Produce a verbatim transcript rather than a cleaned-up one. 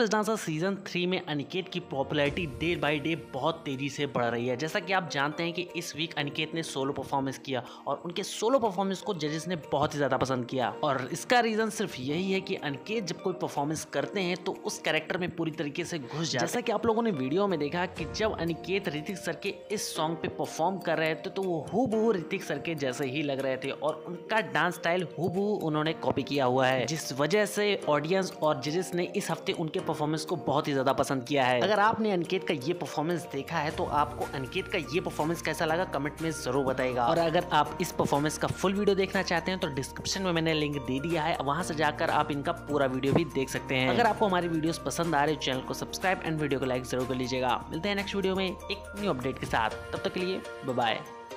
Best dancer season three में अनिकेत की popularity day by day बहुत तेजी से बढ़ रही है। जैसा कि आप जानते हैं कि इस वीक अनिकेत ने सोलो परफॉर्मेंस किया और उनके सोलो परफॉर्मेंस को जजेस ने बहुत ही ज्यादा पसंद किया और इसका रीजन सिर्फ यही है कि अनिकेत जब कोई परफॉर्मेंस करते हैं तो उस कैरेक्टर में पूरी तरीके से घुस जाते हैं। जैसा कि आप लोगों ने वीडियो में देखा कि जब अनिकेत ऋतिक सर के इस सॉन्ग पे परफॉर्म कर रहे थे तो वो हूबहू ऋतिक सर के जैसे ही लग रहे थे और उनका डांस स्टाइल हूबहू उन्होंने कॉपी किया हुआ है, जिस वजह से ऑडियंस और जजेस ने इस हफ्ते उनके परफॉर्मेंस को बहुत ही ज्यादा पसंद किया है। अगर आपने अनिकेत का ये परफॉर्मेंस देखा है तो आपको अनिकेत का ये परफॉर्मेंस कैसा लगा कमेंट में जरूर बताइएगा। और अगर आप इस परफॉर्मेंस का फुल वीडियो देखना चाहते हैं तो डिस्क्रिप्शन में मैंने लिंक दे दिया है, वहां से जाकर आप इनका पूरा वीडियो भी देख सकते हैं। अगर आपको हमारी वीडियोस पसंद आ रहे चैनल को सब्सक्राइब एंड वीडियो को लाइक जरूर कर लीजिएगा। मिलते हैं नेक्स्ट वीडियो में एक न्यू अपडेट के साथ, तब तक के लिए बाय बाय।